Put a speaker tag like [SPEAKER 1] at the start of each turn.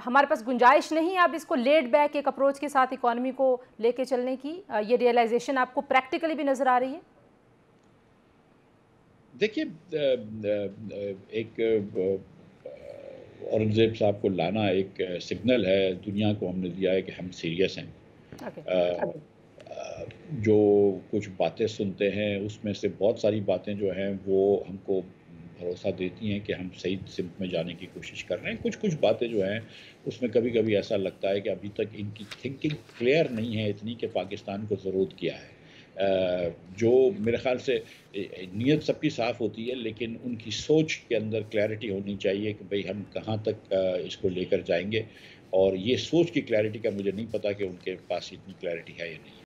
[SPEAKER 1] हमारे पास गुंजाइश नहीं है अब इसको लेड बैक एक अप्रोच के साथ इकोनॉमी को लेके चलने की? ये रियलाइजेशन आपको प्रैक्टिकली भी नजर आ रही है?
[SPEAKER 2] देखिए, एक औरंगज़ेब साहब को लाना एक सिग्नल है, दुनिया को हमने दिया है कि हम सीरियस हैं।
[SPEAKER 1] ओके।
[SPEAKER 2] अ जो कुछ बातें सुनते हैं, उसमें से बहुत सारी बातें जो हैं, वो हमको भरोसा देती हैं कि हम सही सिमत में जाने की कोशिश कर रहे हैं। कुछ-कुछ बातें जो हैं, उसमें कभी-कभी ऐसा लगता है कि अभी तक इनकी थिंकिंग क्लियर नहीं है इतनी कि पाकिस्तान को ज़रूरत क्या है। जो मेरे ख़्याल से नीयत सबकी साफ़ होती है, लेकिन उनकी सोच के अंदर क्लैरिटी होनी चाहिए कि भई हम कहाँ तक इसको लेकर जाएँगे, और ये सोच की क्लैरिटी का मुझे नहीं पता कि उनके पास इतनी क्लैरिटी है या नहीं है।